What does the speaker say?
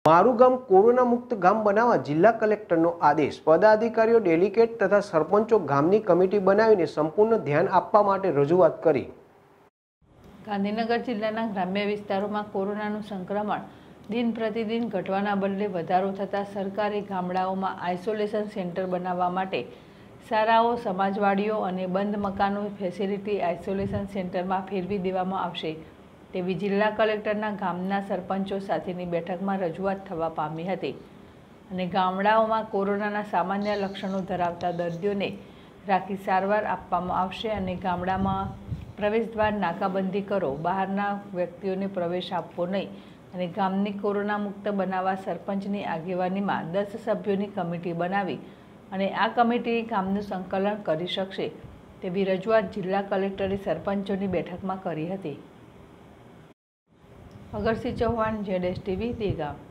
મારું ગામ કોરોના મુક્ત ગામ બનાવવા જિલ્લા કલેક્ટરનો આદેશ। પદાધિકારીઓ, ડેલિગેટ તથા સરપંચો ગામની કમિટી બનાવીને સંપૂર્ણ ધ્યાન આપવા માટે રજૂઆત કરી। ગાંધીનગર જિલ્લાના ગ્રામ્ય વિસ્તારોમાં કોરોનાનું સંક્રમણ દિન પ્રતિદિન ઘટવાના બદલે વધારો થતાં સરકારી ગામડાઓમાં આઇસોલેશન સેન્ટર બનાવવા માટે શાળાઓ, સમાજવાડીઓ અને બંધ મકાનો ફેસિલિટી આઇસોલેશન સેન્ટરમાં ફેરવી દેવામાં આવશે તેવી જિલ્લા કલેક્ટરના ગામના સરપંચો સાથેની બેઠકમાં રજૂઆત થવા પામી હતી અને ગામડાઓમાં કોરોનાના સામાન્ય લક્ષણો ધરાવતા દર્દીઓને રાખી સારવાર આપવામાં આવશે અને ગામડામાં પ્રવેશદ્વાર નાકાબંધી કરો, બહારના વ્યક્તિઓને પ્રવેશ આપવો નહીં અને ગામની કોરોના મુક્ત બનાવવા સરપંચની આગેવાનીમાં 10 સભ્યોની કમિટી બનાવી અને આ કમિટી ગામનું સંકલન કરી શકશે તેવી રજૂઆત જિલ્લા કલેક્ટરે સરપંચોની બેઠકમાં કરી હતી। અગરસિંહ ચૌહાણ, ZSTV, દેગામ।